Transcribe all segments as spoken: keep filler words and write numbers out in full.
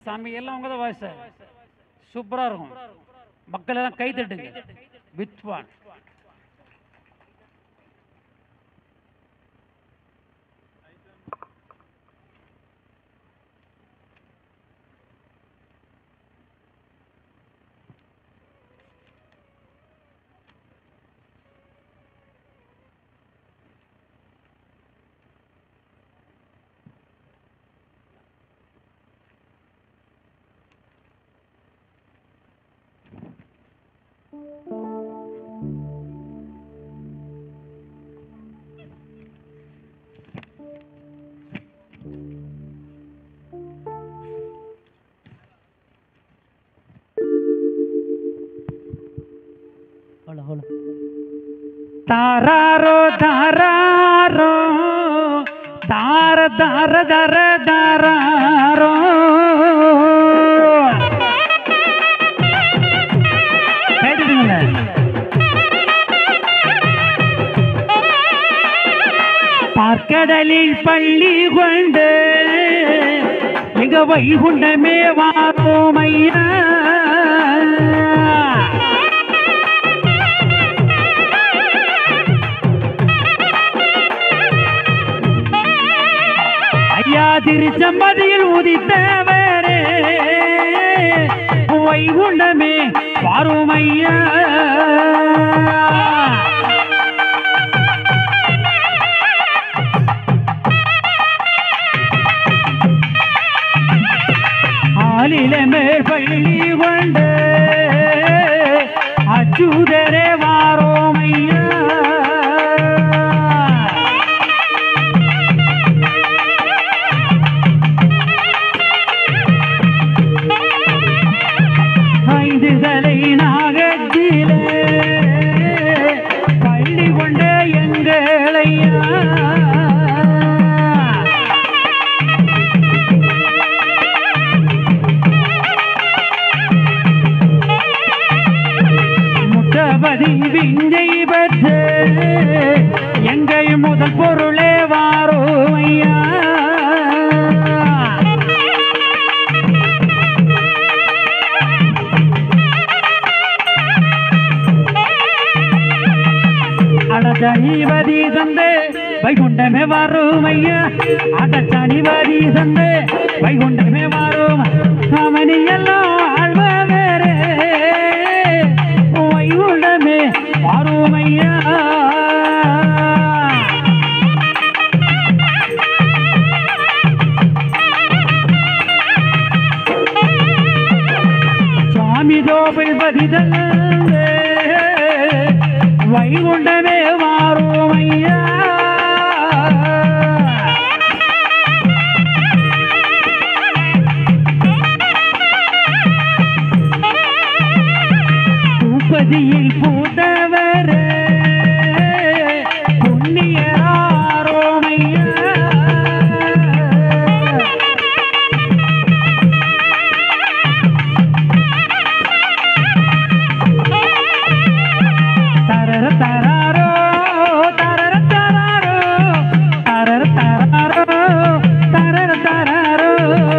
சாமி எல்லாம் உங்க தான் வாய்ஸ் சூப்பரா இருக்கும். மக்கள் எல்லாம் கை தட்டுங்க. வித்வான் தாராரோ தாராரோ தார தார தர தாராரோ பார்க்கடலில் பள்ளி கொண்டு மிக வைகுண்டமே வாரோம் ஐயா. ஐயா திருச்சம்பதியில் உதித்தவரே வைகுண்டமே வாரோம் ஐயா. ஆலிலமேல் பள்ளி கொண்டு அச்சுதரே வாரோம் ஐயா. ஐந்து தலை நாகத்திலே பள்ளி கொண்ட எங்களையா. முட்டபதி விஞ்சை பெற்று எங்கள் முதல் பொருளே வாரோம் ஐயா. அடச்சனிவதி தந்து வைகுண்டமே வாரோம் ஐயா. அடச்சனிவதி தந்து வைகுண்டமே வாரோம். அவனி எல்லாம் ஆழ்வரே வைகுண்டமே வாரோம் ஐயா. சுவாமி தோப்பில் பதிதல் வைகுண்டமே வாரோம் ஐயா. பூப்பதியில் பூத்தவரே புண்ணியராரோம் ஐயா. தரர தராரோ தரர தராரோ தரர தராரோ தரர தராரோ.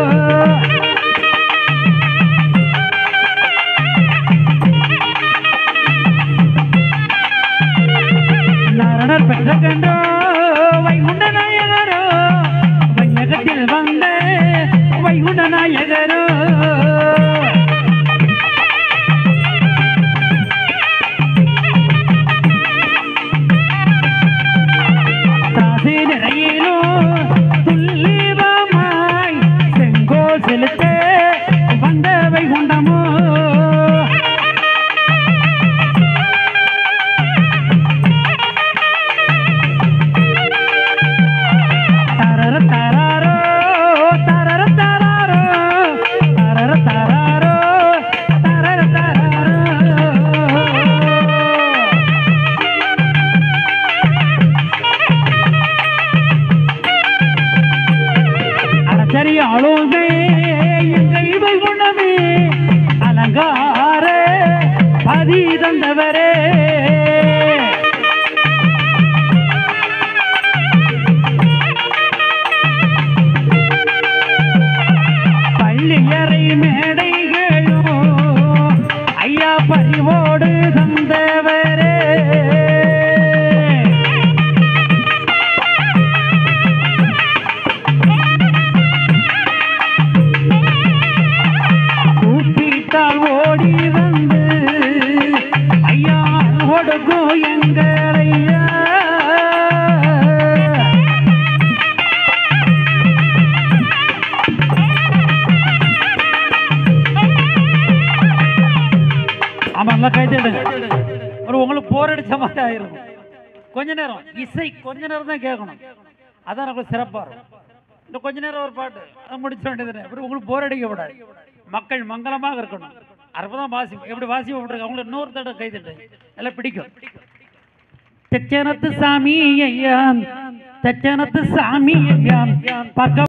நாரணர் பெற்ற கண்டோ வைகுண்ட நாயகரோ வையகத்தில் வந்த வைகுண்ட நாயகரோ. தாசி நிறையிலோ துல்லிவமாய் செங்கோல் செலுத்த வந்த வைகுண்டமோ. தரர தராரோ தரர தராரோ தரர தராரோ தரர தராரோ. அடச்சரி ஆளோமே மேடைகளோ ஐயா பறிவோடு தந்தவரே கூப்பிட்டால் ஓடி வந்து ஐயா ஒடுக்கும் எங்களையா ஆமா நல்லா கைதேடுங்க ஒரு உங்களுக்கு போர் அடிச்ச மாதிரி ஆயிரும் கொஞ்ச நேரம் இசை கொஞ்ச நேரம் தான் கேட்கணும் அதான் நமக்கு சிறப்பா இருக்கும் இன்னும் கொஞ்ச நேரம் ஒரு பாட்டு அதை முடிச்ச வேண்டியது அப்புறம் உங்களுக்கு போர் அடிக்க கூடாது மக்கள் மங்களமாக இருக்கணும் அற்புதம் வாசி எப்படி வாசி விட்டுருக்கு அவங்களுக்கு இன்னொரு தடவை கைதட்டு நல்லா பிடிக்கும் தச்சனத்து சாமி ஐயா தச்சனத்து சாமி ஐயா பார்க்க